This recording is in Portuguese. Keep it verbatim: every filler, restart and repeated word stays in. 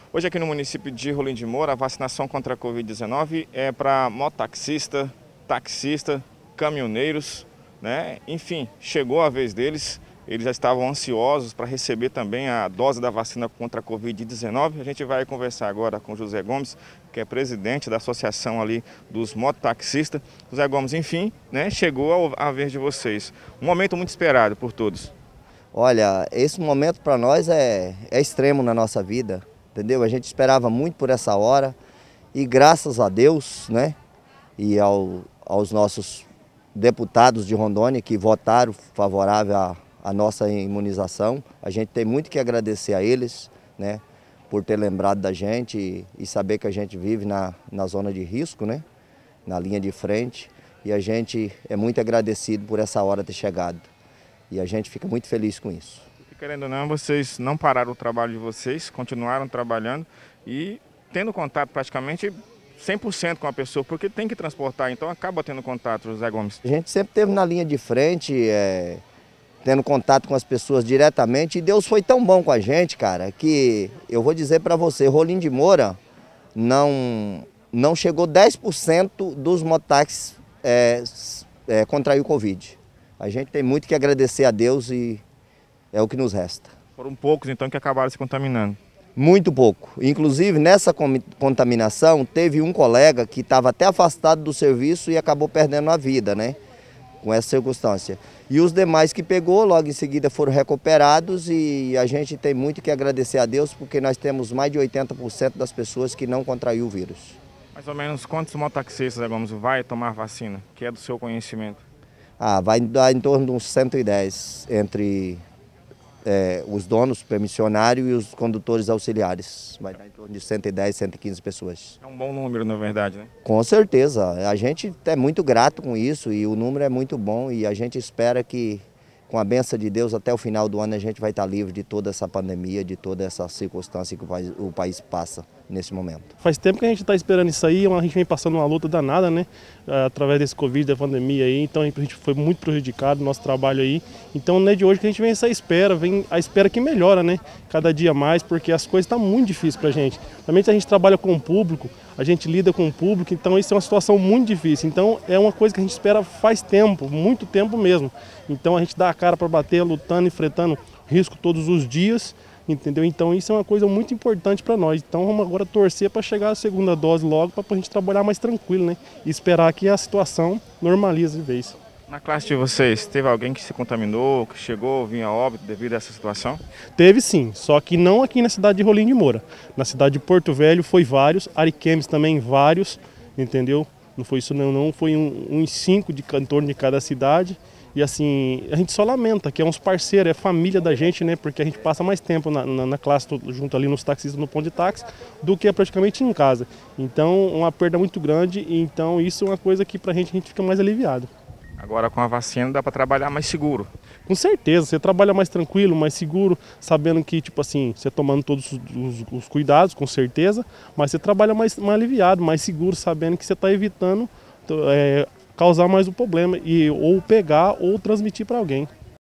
Hoje aqui no município de Rolim de Moura, a vacinação contra a Covid dezenove é para mototaxista, taxista, caminhoneiros, né? Enfim, chegou a vez deles, eles já estavam ansiosos para receber também a dose da vacina contra a Covid dezenove. A gente vai conversar agora com o José Gomes, que é presidente da associação ali dos mototaxistas. José Gomes, enfim, né? Chegou a vez de vocês. Um momento muito esperado por todos. Olha, esse momento para nós é, é extremo na nossa vida. Entendeu? A gente esperava muito por essa hora e graças a Deus, né, e ao, aos nossos deputados de Rondônia que votaram favorável à, à nossa imunização, a gente tem muito que agradecer a eles, né, por ter lembrado da gente e, e saber que a gente vive na, na zona de risco, né, na linha de frente, e a gente é muito agradecido por essa hora ter chegado e a gente fica muito feliz com isso. Querendo ou não, vocês não pararam o trabalho de vocês, continuaram trabalhando e tendo contato praticamente cem por cento com a pessoa, porque tem que transportar, então acaba tendo contato, José Gomes. A gente sempre esteve na linha de frente, é, tendo contato com as pessoas diretamente, e Deus foi tão bom com a gente, cara, que eu vou dizer para você, Rolim de Moura não, não chegou dez por cento dos mototáxis é, é, contraiu Covid. A gente tem muito que agradecer a Deus e é o que nos resta. Foram poucos, então, que acabaram se contaminando? Muito pouco. Inclusive, nessa contaminação, teve um colega que estava até afastado do serviço e acabou perdendo a vida, né? Com essa circunstância. E os demais que pegou, logo em seguida foram recuperados e a gente tem muito que agradecer a Deus porque nós temos mais de oitenta por cento das pessoas que não contraiu o vírus. Mais ou menos quantos mototaxistas, Gomes, vai tomar vacina, que é do seu conhecimento? Ah, vai dar em torno de uns cento e dez entre... É, os donos, permissionários e os condutores auxiliares. Vai dar em torno de cento e dez, cento e quinze pessoas. É um bom número, na verdade, né? Com certeza. A gente é muito grato com isso e o número é muito bom e a gente espera que, com a bênção de Deus, até o final do ano a gente vai estar livre de toda essa pandemia, de toda essa circunstância que o país, o país passa nesse momento. Faz tempo que a gente está esperando isso aí, a gente vem passando uma luta danada, né? Através desse Covid, da pandemia aí, então a gente foi muito prejudicado no nosso trabalho aí. Então não é de hoje que a gente vem essa espera, vem a espera que melhora, né? Cada dia mais, porque as coisas estão muito difíceis para a gente. Também a gente trabalha com o público, a gente lida com o público, então isso é uma situação muito difícil. Então é uma coisa que a gente espera faz tempo, muito tempo mesmo. Então a gente dá a cara para bater, lutando, enfrentando risco todos os dias. Entendeu? Então isso é uma coisa muito importante para nós. Então vamos agora torcer para chegar a segunda dose logo, para a gente trabalhar mais tranquilo, né? E esperar que a situação normalize de vez. Na classe de vocês, teve alguém que se contaminou, que chegou, vinha a óbito devido a essa situação? Teve sim, só que não aqui na cidade de Rolim de Moura. Na cidade de Porto Velho foi vários, Ariquemes também vários, entendeu? Não foi isso não, não foi um, uns cinco de cantor de cada cidade. E assim, a gente só lamenta, que é uns parceiros, é família da gente, né? Porque a gente passa mais tempo na, na, na classe, junto ali nos taxistas, no ponto de táxi, do que praticamente em casa. Então, uma perda muito grande, e então isso é uma coisa que pra gente, a gente fica mais aliviado. Agora com a vacina dá para trabalhar mais seguro? Com certeza, você trabalha mais tranquilo, mais seguro, sabendo que, tipo assim, você tomando todos os, os cuidados, com certeza, mas você trabalha mais, mais aliviado, mais seguro, sabendo que você está evitando... É, causar mais um problema e ou pegar ou transmitir para alguém.